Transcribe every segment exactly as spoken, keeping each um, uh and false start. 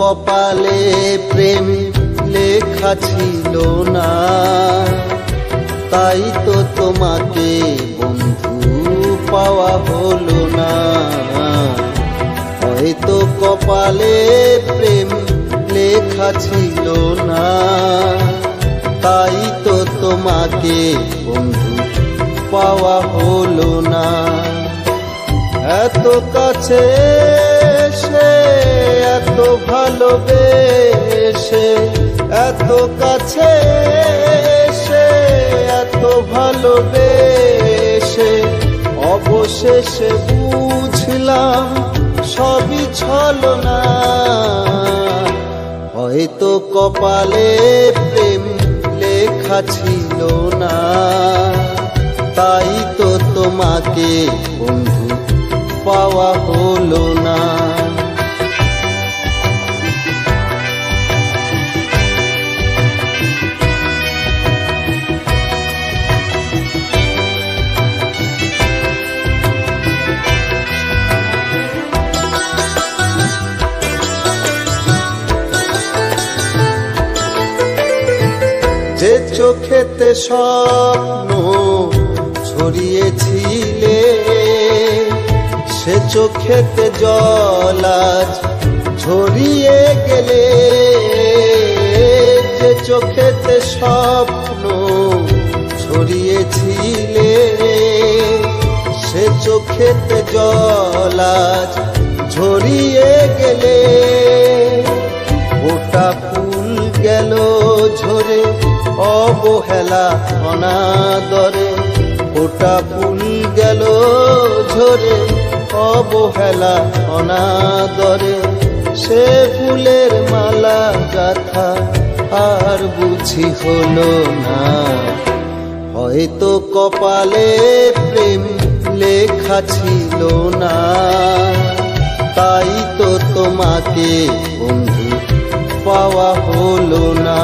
কপালে প্রেম লেখা ছিল না, তাই তো তোমাকে বন্ধু পাওয়া হলো না। হয়তো কপালে প্রেম লেখা ছিল না, তাই তো তোমাকে বন্ধু পাওয়া হলো না। এত কাছে সে এত ভালোবেসে, এত কাছে সে এত ভালোবেসে, অবশেষে বুঝলাম সবই ছলনা। হয়তো কপালে প্রেম লেখা ছিল না, তাই তো তোমাকে বন্ধু পাওয়া হলো না। যে চোখেতে স্বপ্ন ছড়িয়েছিলে, সে চোখেতে জল আজ ঝরিয়ে গেলে। যে চোখেতে স্বপ্ন ছড়িয়েছিলে, সে চোখেতে জল আজ ঝরিয়ে গেলে। ওটা ফুল গেল ঝরে অবহেলা অনাদরে, ওটা ফুল গেল ঝরে অবহেলা অনাদরে। সে ফুলের মালা গাথা আর বুঝি হলো না। হয়তো কপালে প্রেম লেখা ছিল না, তাই তো তোমাকে বন্ধু পাওয়া হলো না।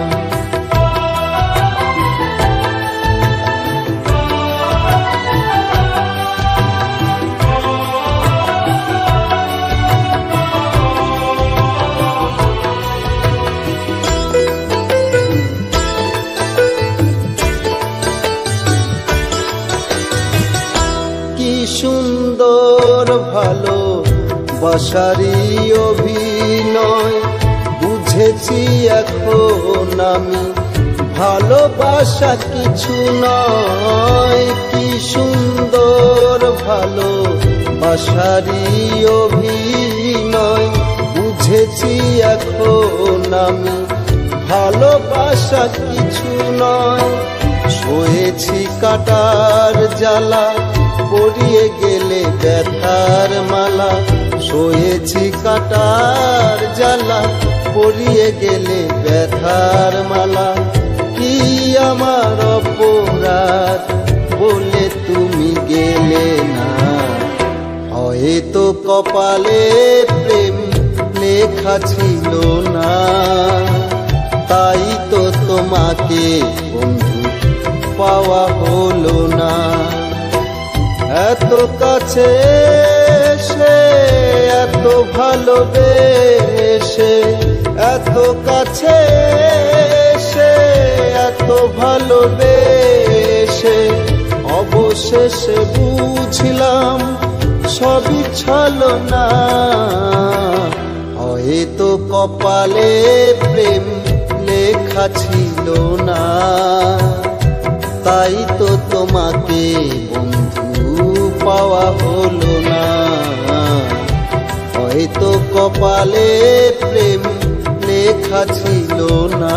সুন্দর ভালো বাসারি অভিনয় বুঝেছি এখন আমি, ভালোবাসা কিছু নয়। কি সুন্দর ভালো বাসারি অভিনয় বুঝেছি এখন আমি, ভালোবাসা কিছু নয়। সয়েছি কাটার জ্বালা পড়িয়ে গেলে ব্যথার মালা, সয়েছি কাটার জ্বালা পড়িয়ে গেলে ব্যথার মালা। কি আমার অপরাধ বলে তুমি গেলে না। হয়তো কপালে প্রেম লেখা ছিল না, তাই তো তোমাকে বন্ধু পাওয়া হলো না। এত কাছে সে এত ভালোবেসে, এত কাছে সে এত ভালোবেসে, অবশেষে বুঝলাম সবই ছলনা। হয়তো কপালে প্রেম লেখা ছিল না, তাই তো তোমাকে বন্ধু পাওয়া হলো না। হয়তো কপালে প্রেম লেখা ছিল না,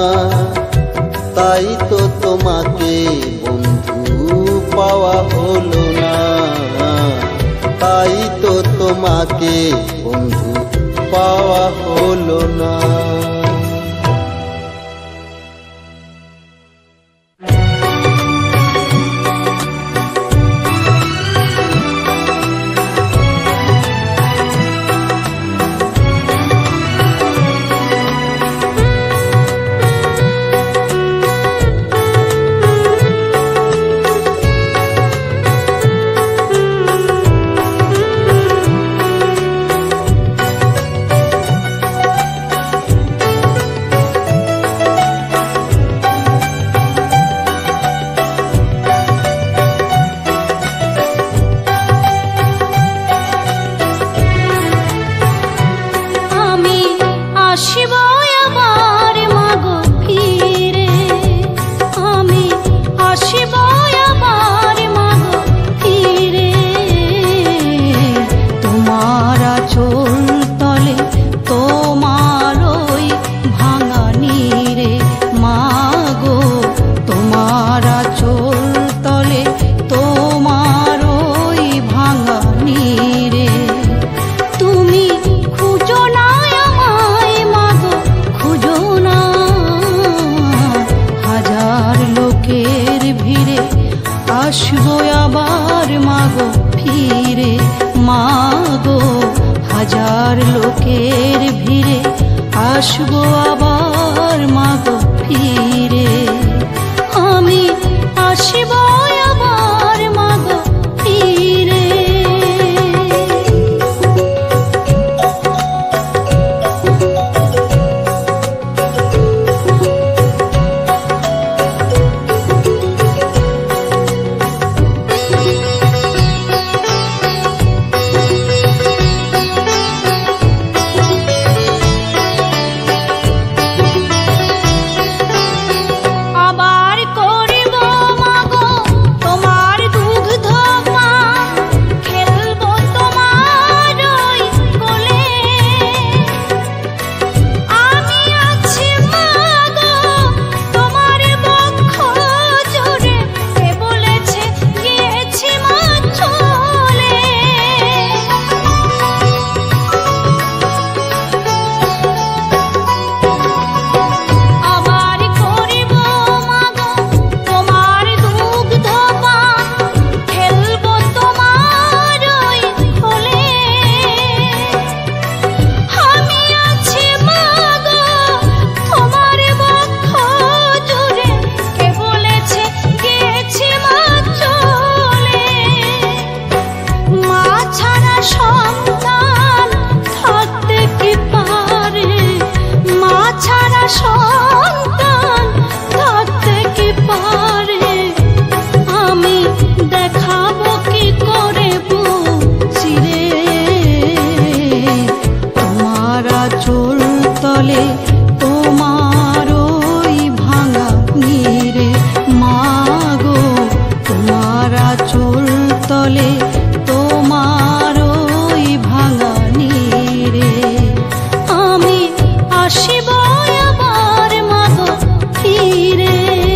তাই তো তোমাকে বন্ধু পাওয়া হলো না। তাই তো তোমাকে বন্ধু পাওয়া হলো না। তলে তোমার ওই ভাঙা নীরে আমি আসিব আবার মাগো ফিরে।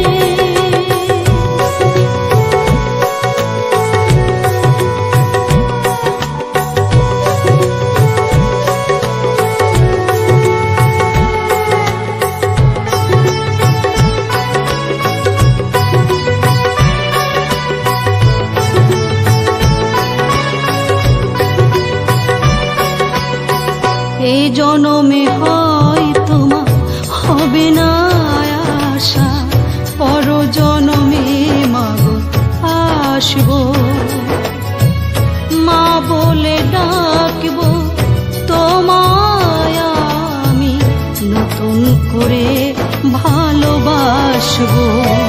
এই জনমে হয় তোমার হবে না আশা, পর জনমে মাগো আসবো, মা বলে ডাকবো তোমায় আমি, নতুন করে ভালোবাসবো।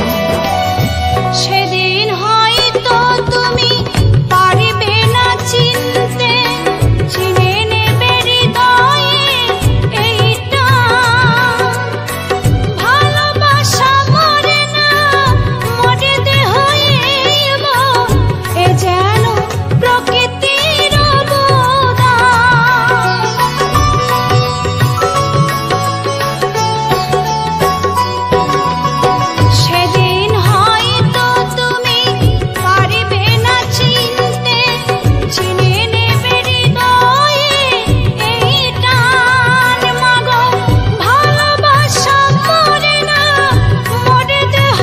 সেদিন হয়তো তুমি পারবে না চিনতে, চিনে নেবে হৃদয়ে এইটা, ভালোবাসা মরে না মরে দেহ এ যেন প্রকৃতির অবদান। সেদিন হয়তো তুমি পারবে না চিনতে, চিনে নেবে হৃদয়ে এই টান, মাগো ভালোবাসা মরে না মরে দেহ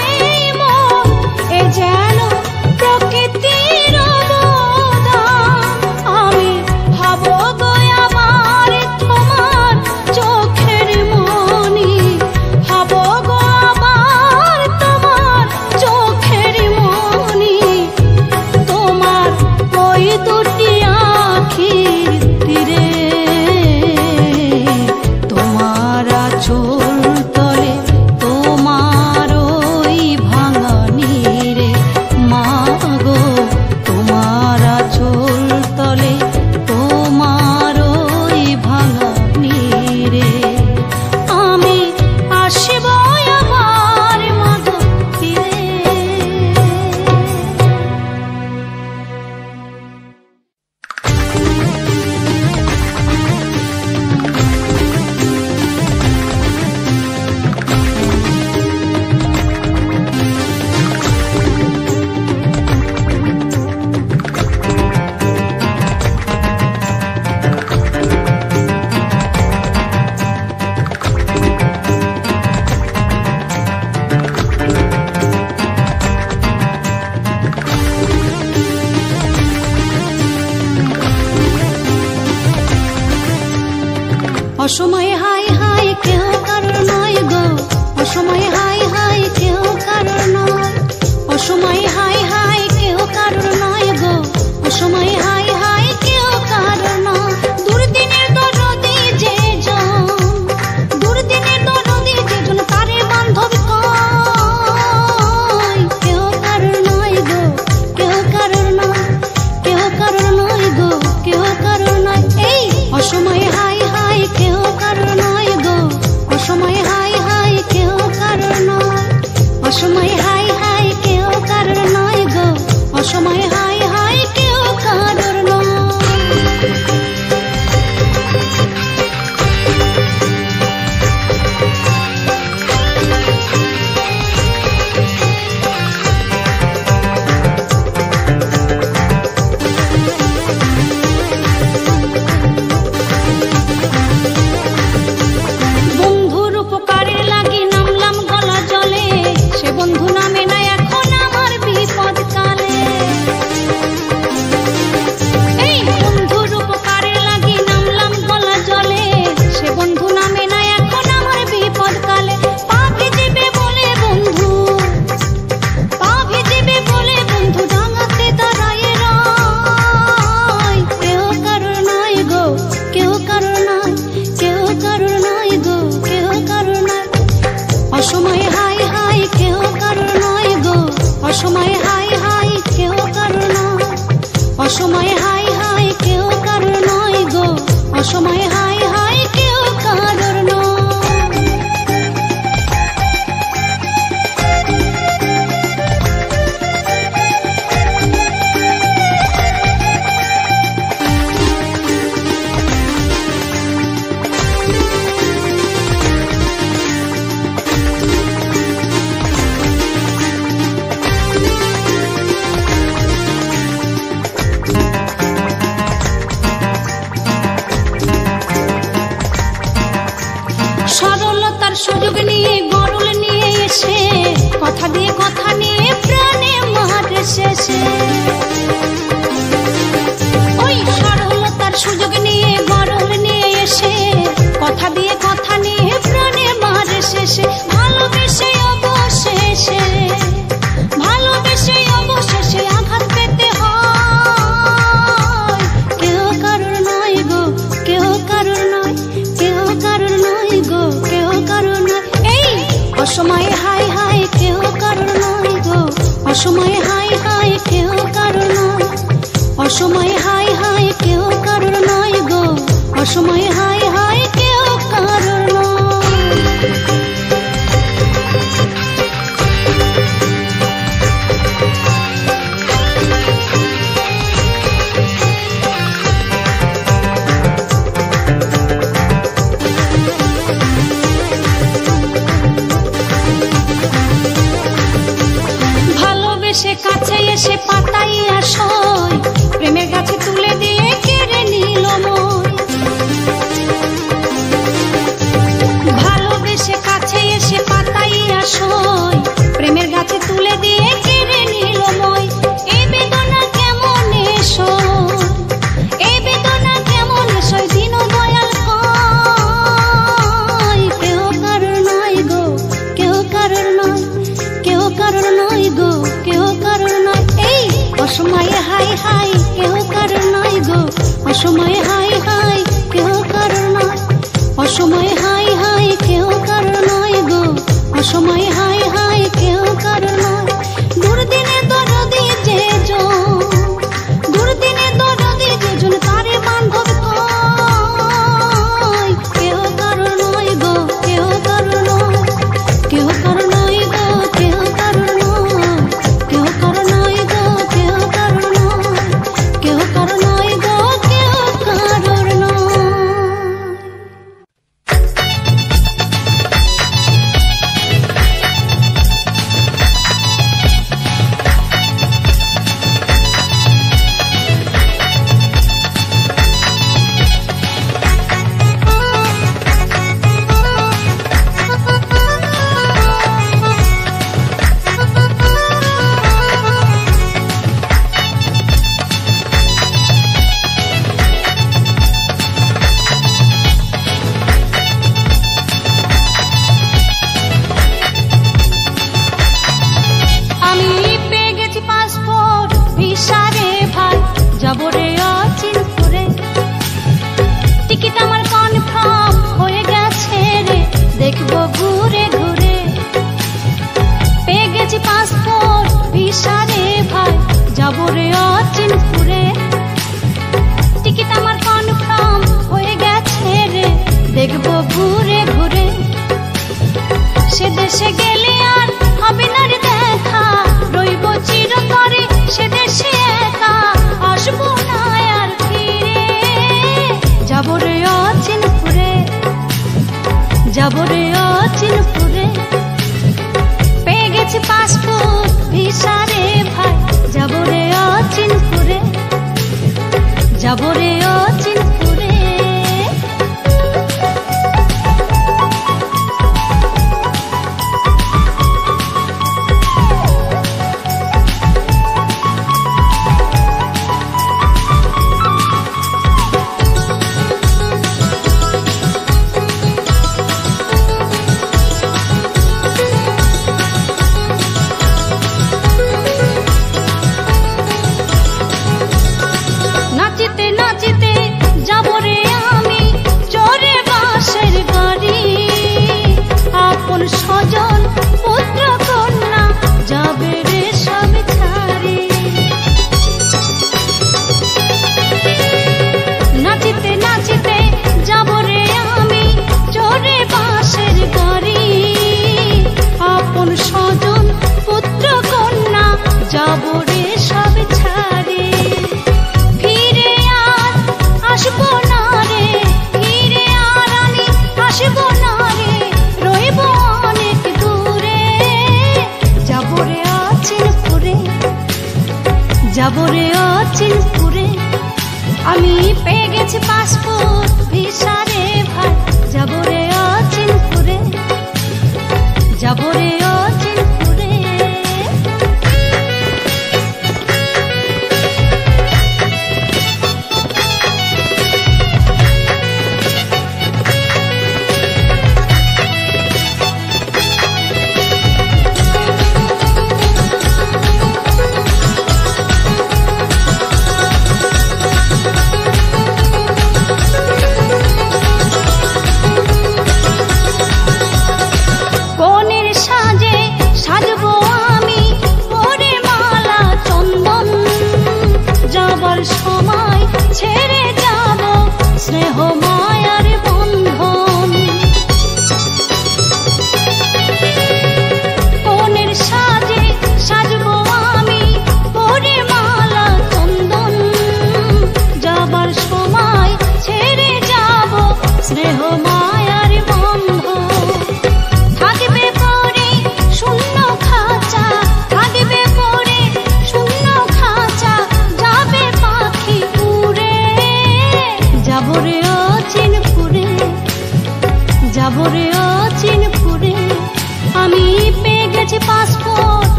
এ যেন প্রকৃতির অবদান। আমি ভাবো গো আবার তোমার চোখের মনি, ভাবো গো আবার তোমার চোখের মনি, তোমার ওই দুটি আখির তীরে, তোমার আঁচল তলে তোমার ওই ভাঙা নীরে, মাগো তোমার আঁচল তলে তোমার ওই ভাঙা নীরে আমি আসব আবার মাগো ফিরে। অসময়ে হাই হাই কেহ কারোর নয় গো, অসময়ে হাই হাই কেহ কারোর নয়, অসময়ে হাই হাই কেহ কারোর নয় গো, অসময়ে হাই হাই কেহ কারোর নয়। দুর্দিনের দরদি যে জন, দুর্দিনের দরদি যে জন তারে বান্ধব কয়, কেহ কারোর নয় গো, কেহ কারোর নয়, কেহ কারোর নয় গো, কেহ কারোর নয়। এই অসময়ে হাই হাই কেহ কারোর নয় গো, অসময়ে হাই হাই কেহ কারোর নয়, অসময়ে হাই হাই কেহ কারোর নয় গো, অসময়ে হাই হাই কেহ কারোর নয়। বন্ধুর উপকারে লাগি নামলাম গলা জলে, সে বন্ধু নামে না এখন আমার বিপদ কালে। এই বন্ধুর উপকারে লাগি নামলাম গলা জলে, সে বন্ধু নামে না এখন আমার বিপদ কালে। পা ভিজিবে বলে বন্ধু, পা ভিজিবে বলে বন্ধু ডাঙাতে দাঁড়ায় রয়, কেহ কারোর নয় গো, কেহ কারোর নয়, কেহ কারোর নয় গো, কেহ কারোর নয়। অসময়ে হাই হাই কেহ কারোর নয় গো, অসময়ে হাই হাই কেহ কারোর নয়, অসময়ে হাই হাই কেহ কারোর নয় গো, অসময়ে হাই হাই কেহ কারোর নয়। অসময়ে হাই হাই কেউ কারোর নয়, অসময়ে হাই হাই কেউ কারোর নয় গো, অসময়ে হাই হাই কেউ কারোর নয়। ভালোবেসে কাছে এসে পাতাইয়া সই, প্রেমের গাছে তুলে দিয়ে কেড়ে নিল মন। ভালোবেসে কাছে এসে পাতাইয়া সই, প্রেমের গাছে তুলে দিয়ে কেড়ে নিল মই। এই বেদনা কেমন সই, এই বেদনা কেমন সই, দিন দয়াল কয় কেউ কারোর নয় গো, কেউ কারোর নয়, কেউ কারোর নয় গো, কেউ কারোর নয়। এই অসময়ে হাই হাই কেউ কারোর নয় গো, অসময়ে হাই হাই কেউ কারোর নয়, অসময়ে হাই হাই কেউ কারোর নয় গো, অসময়ে হাই হাই কেউ কারোর নয়। দুর্দিনে দরদি যে জন, দুর্দিনে দরদি যে জন তারে বান্ধব কয় কেউ কারোর নয় গো, কেউ কারোর নয়, কেউ কারোর নয় গো, কেউ কারোর নয়, কেউ কারোর নয় গো, কেউ কারোর নয়, কেউ কারোর নয় গো, কেউ কারোর নয়। আমি পেয়ে গেছি পাসপোর্ট ভিসা রে ভাই, যাবো রে অচিনপুরে। টিকিট আমার কনফার্ম হয়ে গেছে রে, দেখবো ঘুরে ঘুরে। পেয়ে গেছি পাসপোর্ট ভিসা রে ভাই, যাবো রে অচিনপুরে। টিকিট আমার কনফার্ম হয়ে গেছে রে, দেখবো ঘুরে ঘুরে। সে দেশে গেলে আর হবে না রে দেখা, রইব চিরতরে সে দেশে একা, আসবো না আর ফিরে। যাবো রে অচিনপুরে, যাবো রে অচিনপুরে। পেয়ে গেছি পাসপোর্ট ভিসা রে ভাই, যাবো রে অচিনপুরে, যাবো রে অচিনপুরে। নাচিতে নাচিতে যাবো রে আমি, চোরে বাসের গাড়ি। আপন স্বজন পুত্র কন্যা যাবে রে সব ছাড়ি। নাচিতে নাচিতে যাবো রে আমি, চোরে বাসের গাড়ি। আপন স্বজন পুত্র কন্যা যাবো রে সব ছাড়ি। ফিরে আর আসবো না রে, ফিরে আর আমি আসবো না রে, রইব অনেক দূরে। যাবো রে অচিনপুরে, যাবো রে অচিনপুরে। আমি পেয়ে গেছি পাসপোর্ট ভিসা রে ভাই, যাবো রে অচিনপুরে, যাবো রে অচিনপুরে।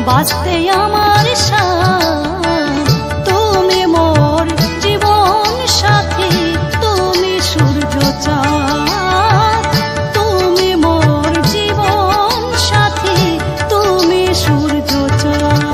বাঁচতে আমার সাথ। তুমি মোর জীবন সাথী, তুমি সূর্য চাঁদ। তুমি মোর জীবন সাথী, তুমি সূর্য চাঁদ।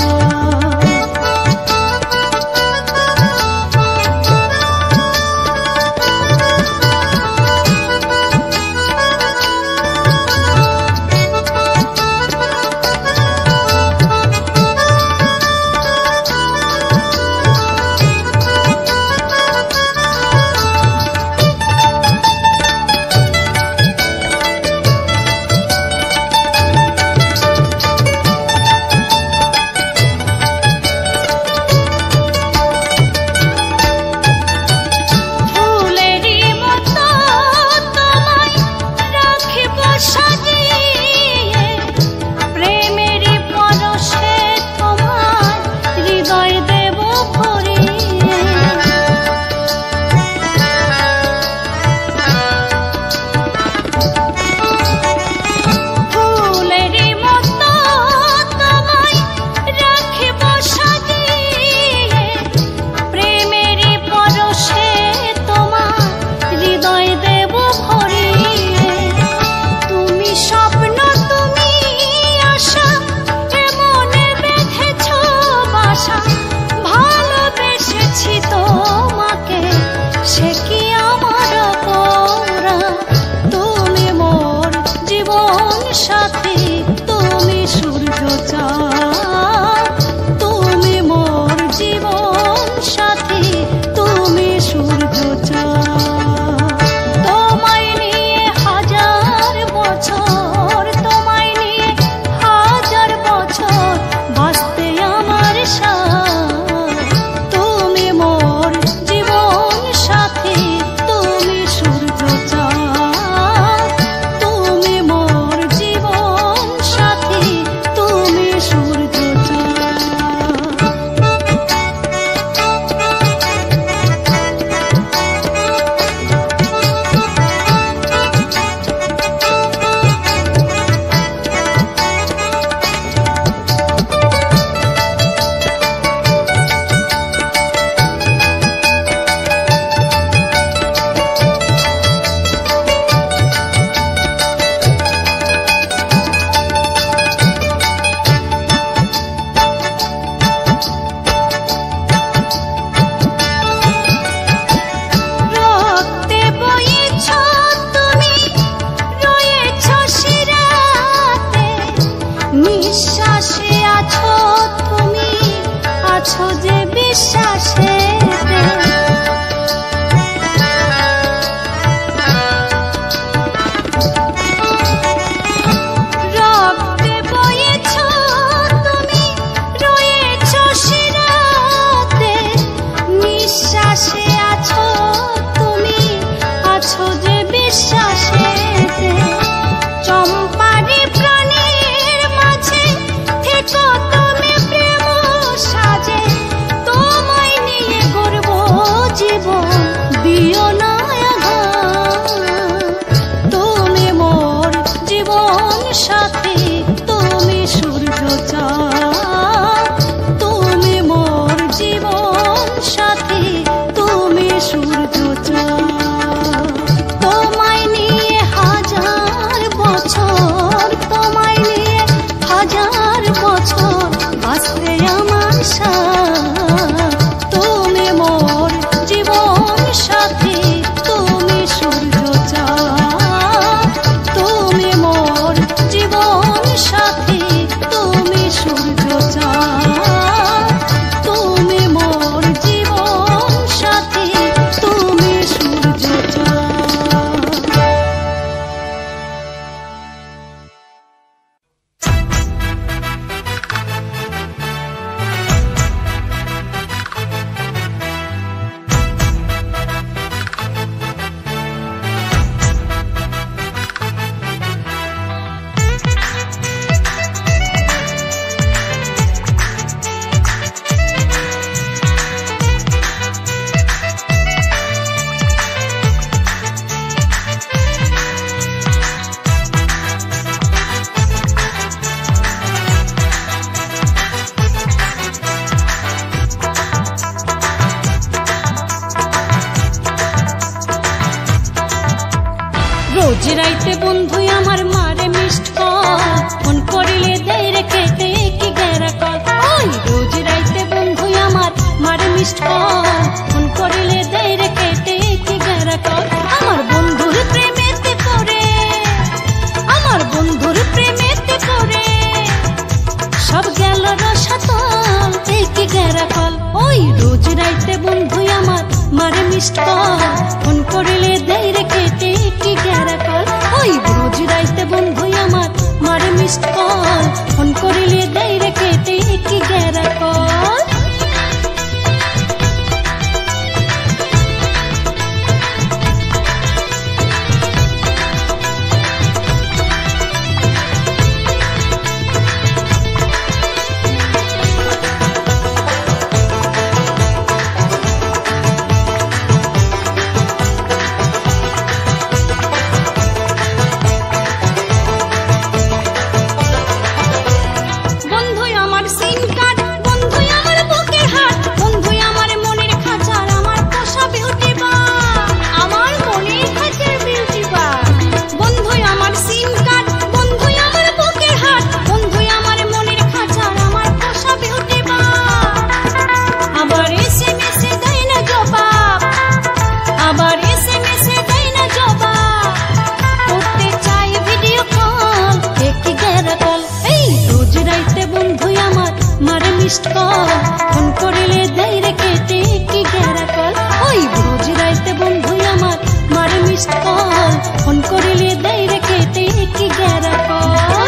তোমায় নিয়ে রাইতে বন্ধু আমার মারে মিসড কল ফোন করিলে দেই রে কেটে কি গেরা কল ওই রোজ রাইতে বন্ধু আমার মারে মিসড কল ফোন করিলে দেই রে কেটে কি গেরা কল আমার বন্ধুর প্রেমেতে পড়ে আমার বন্ধুর প্রেমেতে পড়ে সব গেল রসাতল কি গেরা কল ওই রোজ রাইতে বন্ধু আমার মারে মিসড কল ফোন করিলে দেই রে কেটে কি গেরা কল ওই রোজ রাইতে বন্ধু আমার মারে মিসড কল ফোন করিলে দেই রে কেটে কি গেরা কল মিসড কল ফোন করিলে দেই রে কেটে কি গেরা কল ওই রোজ রাইতে বন্ধু আমার মারে মিসড কল ফোন করিলে দেই রে কেটে কি গেরা কল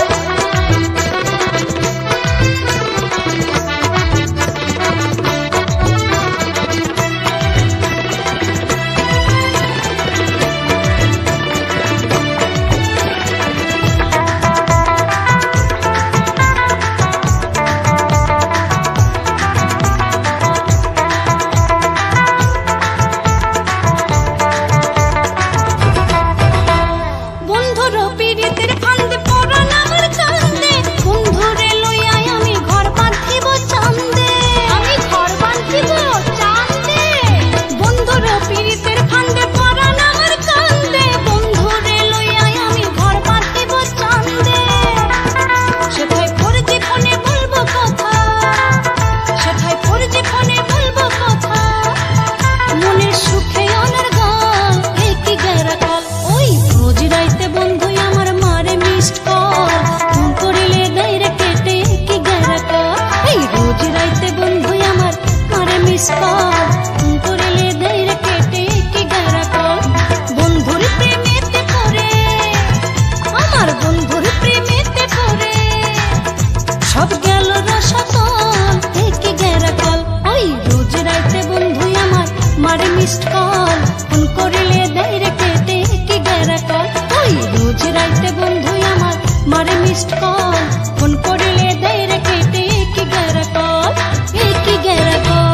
মিসড কল ফোন করিলে দেই রে কেটে কি গেরা কল ওই রোজ রাইতে বন্ধু আমার মারে মিসড কল ফোন করিলে দেই রে কেটে কি গেরা কল কি গেরা কল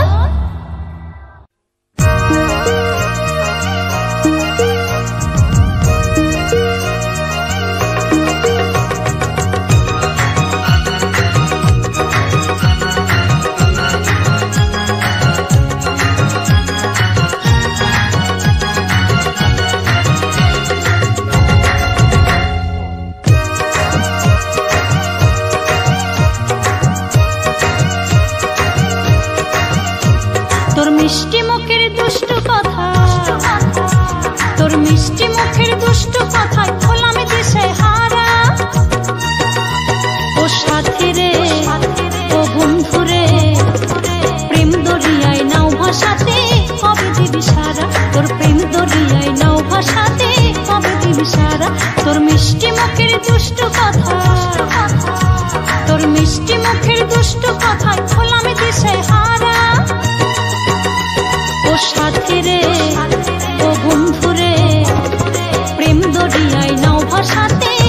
মিষ্টি মুখের দুষ্টু কথা তোর মিষ্টি মুখের দুষ্টু কথায় হলাম দিশে হারা ও সাথী রে ও বন্ধু রে প্রেম দরিয়ায় নাও ভাসাতে কবে দিবি সারা তোর প্রেম দরিয়ায় নাও ভাসাতে কবে দিবি সারা তোর মিষ্টি মুখের দুষ্টু কথা তোর মিষ্টি মুখের দুষ্টু কথায় হলাম দিশে হারা ও সাথী রে ও বন্ধু রে প্রেম দরিয়ায় নাও ভাসাতে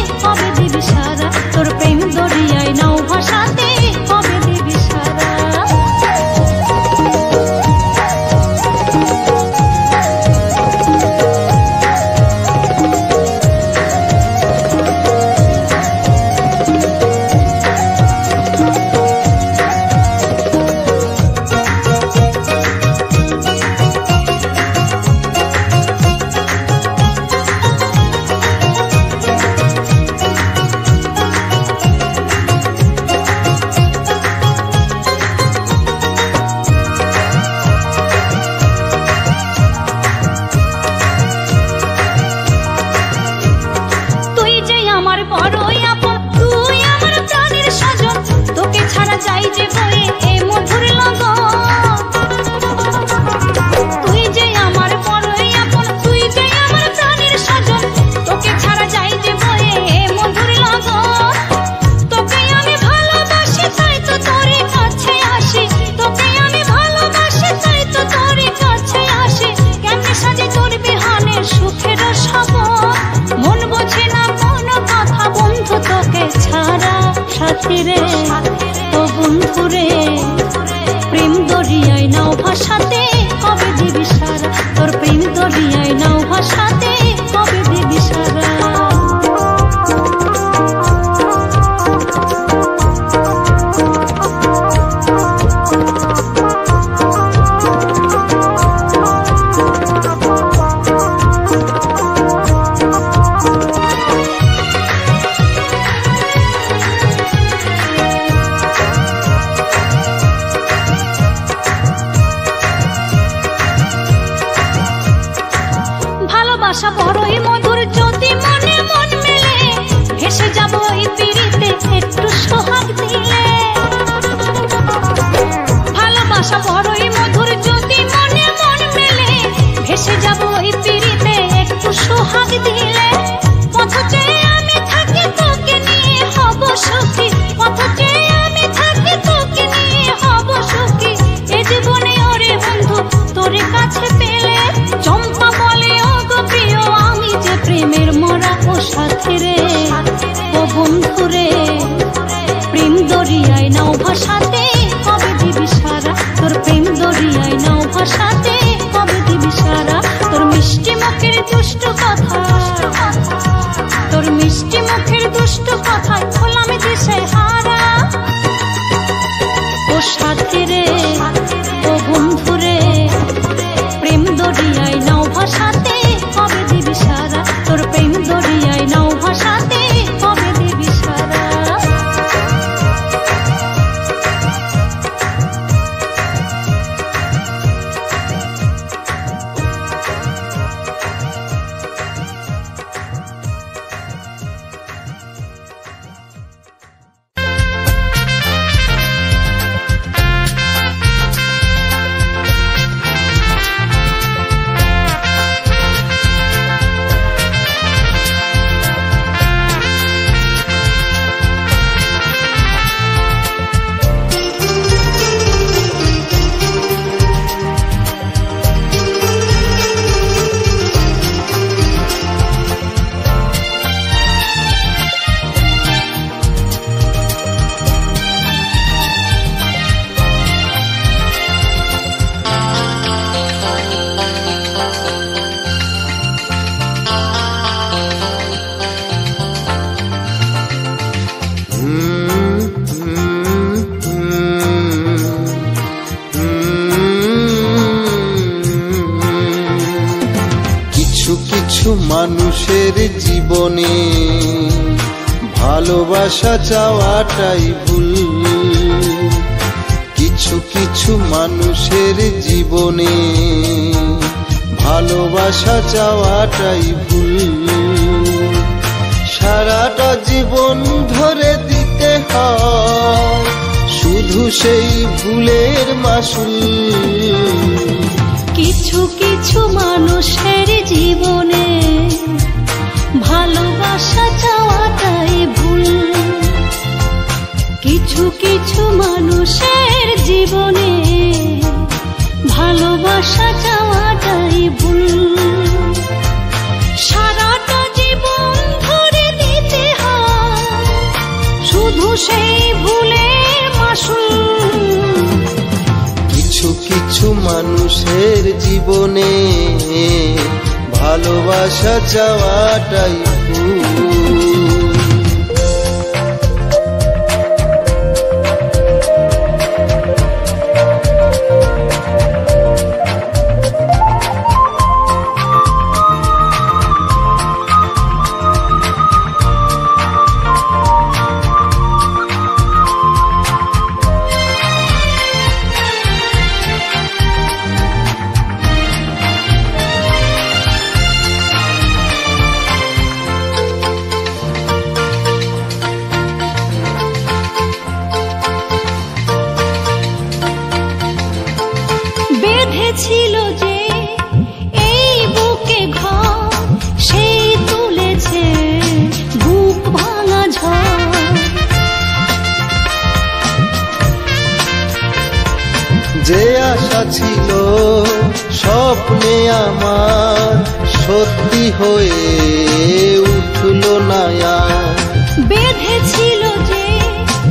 সাথী রে ও বন্ধু রে প্রেম দরিয়ায় নাও ভাসাতে কবে দিবি সারা তোর প্রেম দরিয়ায় নাও ভাসাতে কবে দিবি সারা ভালোবাসা বড়ই মধুর যদি মনে মন মেলে ভেসে যাব এই পিরিতে একটু সোহাগ দিলে ভালোবাসা বড়ই মধুর যদি মনে মন মেলে ভেসে যাব এই পিরিতে একটু সোহাগ দিলে পথ চেয়ে আমি থাকি তোকে নিয়ে হব সুখী পথ চেয়ে আমি থাকি তোকে নিয়ে হব সুখী এ জীবনে ওরে বন্ধু তোর কাছে পেলে চম্পা বলে প্রেমের মরা ও সাথী রে ও বন্ধু রে প্রেম দরিয়ায় নাও ভাসাতে কবে দিবি সারা তোর প্রেম দরিয়ায় নাও ভাসাতে কবে দিবি সারা তোর মিষ্টি মুখের দুষ্ট কথা তোর মিষ্টি মুখের দুষ্ট কথা হলাম দিশে হারা ও সাথী রে ও বন্ধু রে প্রেম দরিয়ায় নাও ভাসাতে কবে দিবি সারা তোর প্রেম দরিয়ায় নাও ভাসাতে কবে দিবি সারা মানুষের জীবনে ভালোবাসা চাওয়াটাই ভুল কিছু কিছু মানুষের জীবনে ভালোবাসা চাওয়াটাই ভুল সারাটা জীবন ধরে দিতে হয় শুধু সেই ভুলের মাসুল কিছু কিছু মানুষের জীবনে ভালোবাসা চাওয়াটাই ভুল কিছু কিছু মানুষের জীবনে ভালোবাসা চাওয়াটাই ভুল সারাটা জীবন ধরে দিতে হয় শুধু সেই ভুলের মাসুল কিছু কিছু মানুষের জীবনে ভালোবাসা চাওয়াটাই ভুল ছিল যে এই বুকে ঘর সেই তুলেছে বুক ভাঙা ঝড় যে আশা ছিল স্বপ্নে আমার সত্যি হয়ে উঠল না বেঁধেছিল যে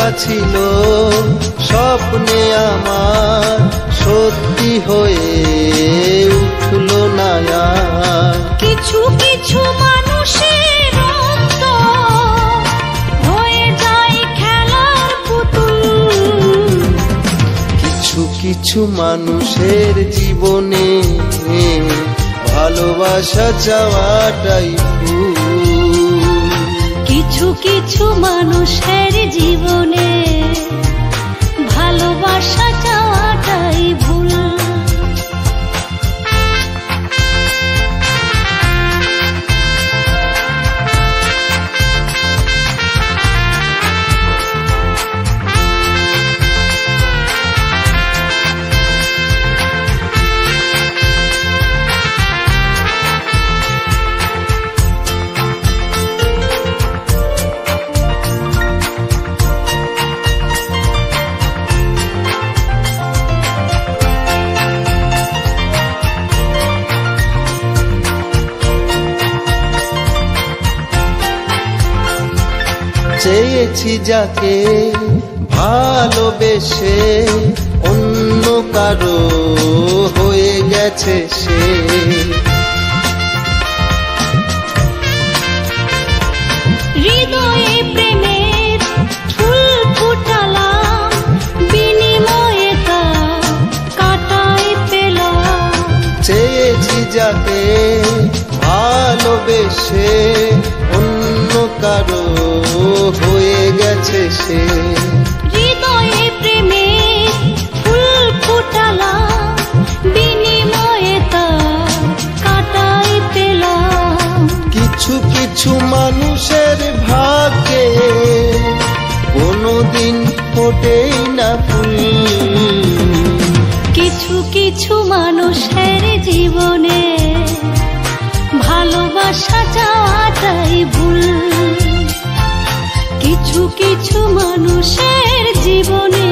দেখা ছিল স্বপ্নে আমার সত্যি হয়ে উঠলো না আর। কিছু কিছু মানুষের অন্তর হয়ে যায় খেলার পুতুল, কিছু কিছু মানুষের জীবনে ভালোবাসা চাওয়াটাই ভুল। কিছু কিছু মানুষের জীবনে ভালোবাসা চাওয়াটাই ভুল। চেয়েছি যাকে ভালোবেসে অন্য কারো হয়ে গেছে সে, হৃদয়ে প্রেমের ফুল ফুটালাম, বিনিময়ে তা কাটাই পেলাম। চেয়েছি যাকে ভালোবেসে অন্য কারো হয়ে গেছে সে, হৃদয়ে প্রেমের ফুল ফুটালাম, বিনিময়ে তা কাটাই পেলাম। কিছু কিছু মানুষের ভাগ্যে কোনোদিন ফোটেই না ফুল, কিছু কিছু মানুষের জীবনে ভালোবাসা চাওয়াটাই ভুল। কিছু কিছু মানুষের জীবনে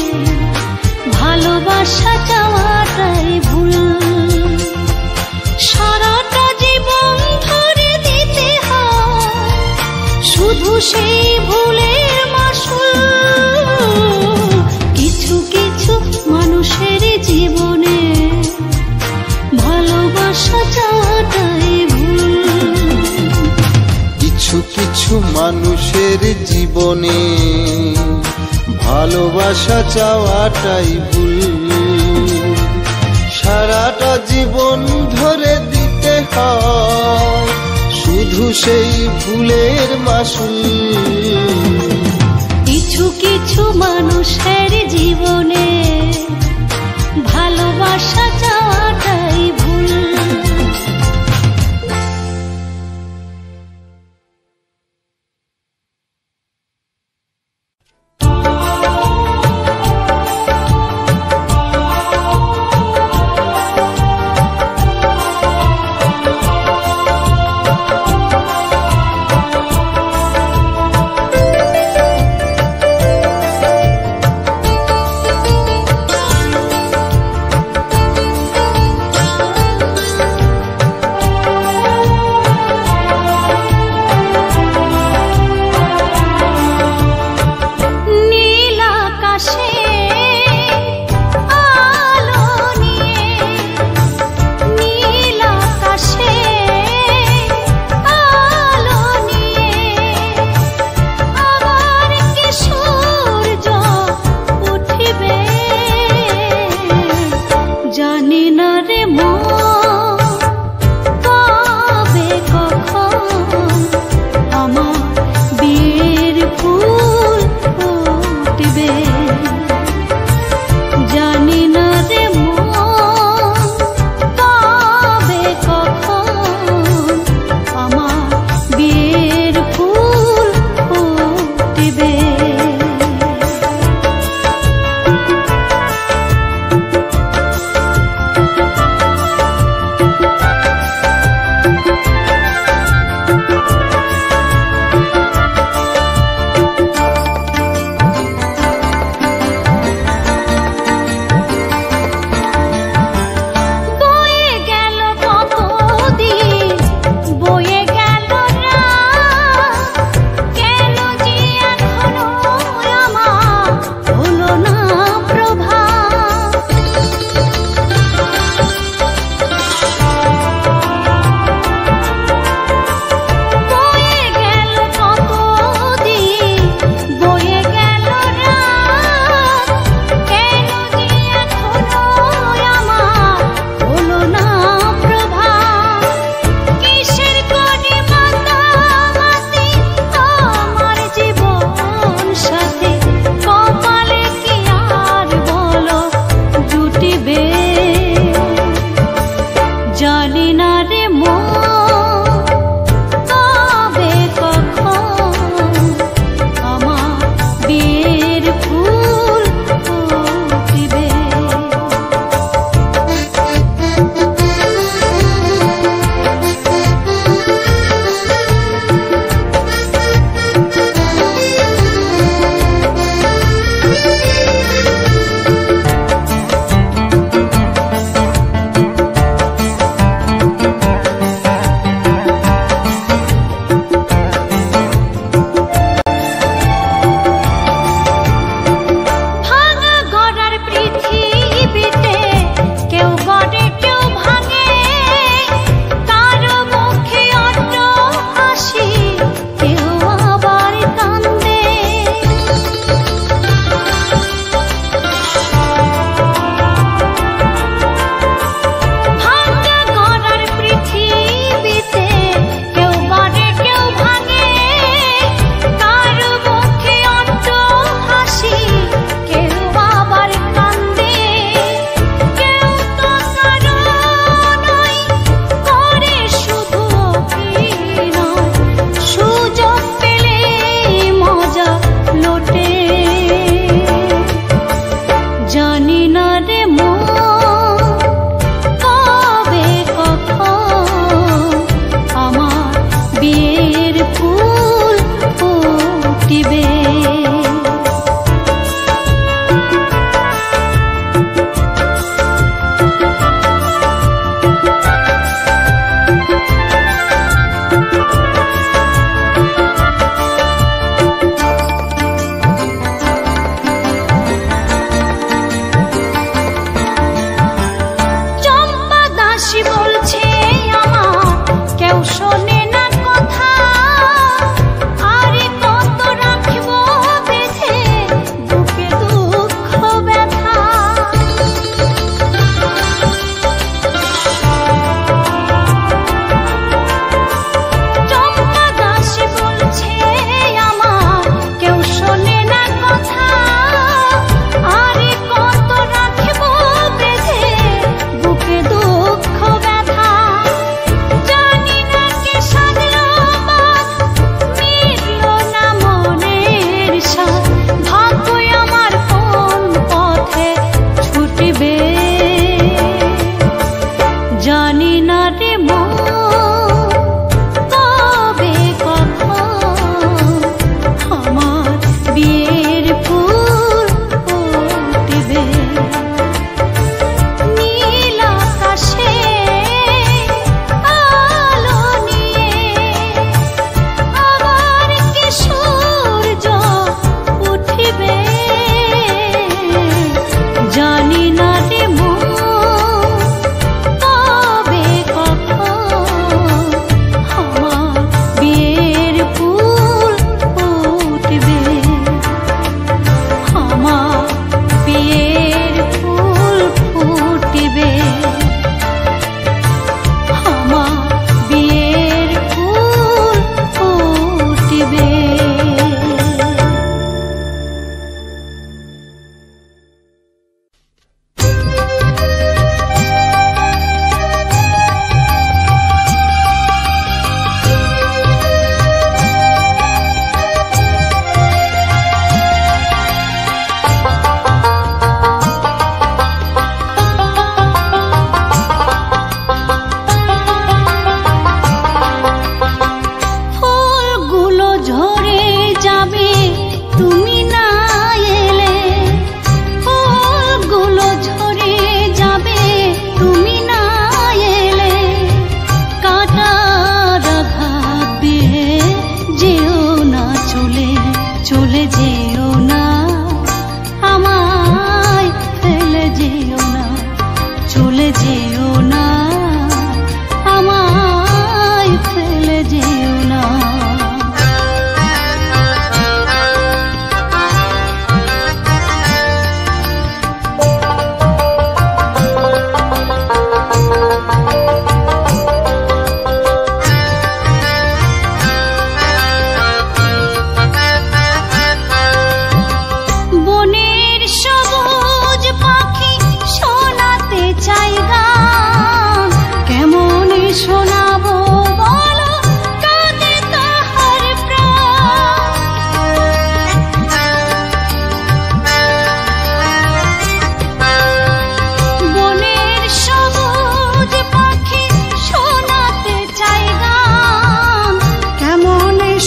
ভালোবাসা চাওয়াটাই ভুল। সারাটা জীবন ধরে দিতে হয় শুধু সেই ভুলের মাসুল। কিছু কিছু মানুষের জীবনে ভালোবাসা চাওয়াটাই ভুল। কিছু কিছু মানুষের জীবনে ভালোবাসা চাওয়াটাই ভুল। সারাটা জীবন ধরে দিতে হয় শুধু সেই ভুলের মাসুল। কিছু কিছু মানুষের জীবনে ভালোবাসা চাওয়াটাই ভুল।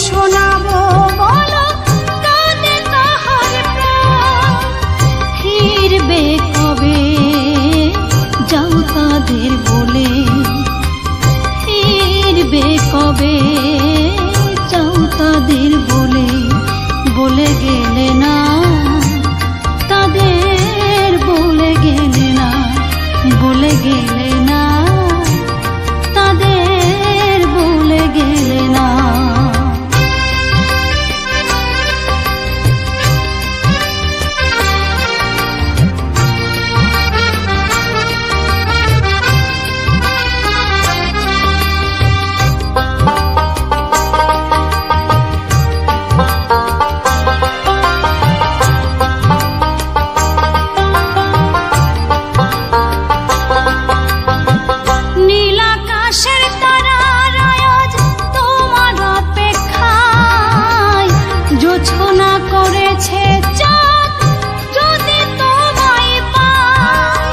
শোনাবো বলো কাঁদে তাহার প্রাণ, ফিরবে কবে যাও তাদের বলে, ফিরবে কবে যাও তাদের বলে, বলে গেলে না তাদের, বলে গেলে না, বলে গেলে না তাদের, বলে গেলে না। জোছনা করেছে চাঁদ যদি তোমায় পায়,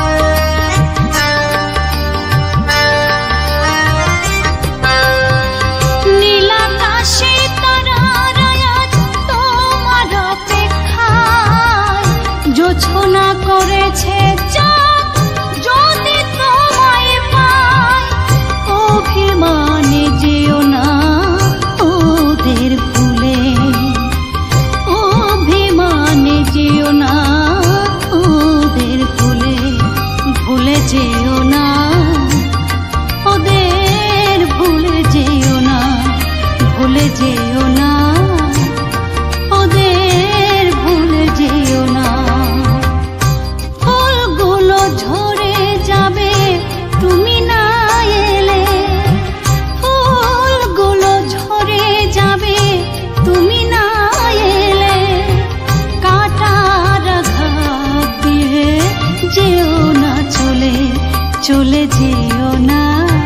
নীল আকাশে তারারা আজ তোমার অপেক্ষায়, জোছনা করেছে চাঁদ যদি তোমায় পায়, অভিমানে যেও না ওদের ভুলে, অভিমানে যেও না ওদের ভুলে, ভুলে যেও না ওদের, ভুলে যেও না, ভুলে যেও না ওদের, ভুলে যেও না। ফুলগুলো ঝরে যাবে তুমি না এলে, ফুলগুলো ঝরে যাবে তুমি না এলে, কাঁটার আঘাত দিয়ে যেও না চলে, চলে যেও না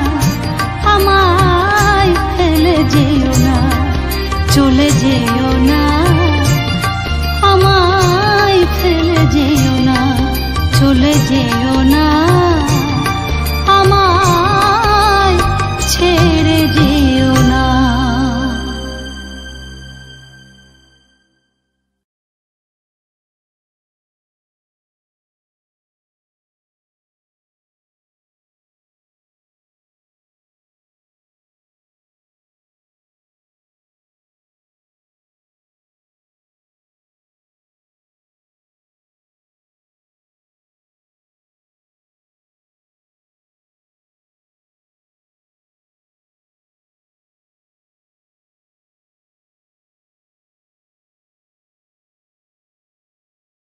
আমায় ফেলে যেও না, চলে যেও না আমায় ফেলে যেও না, চলে যেও না।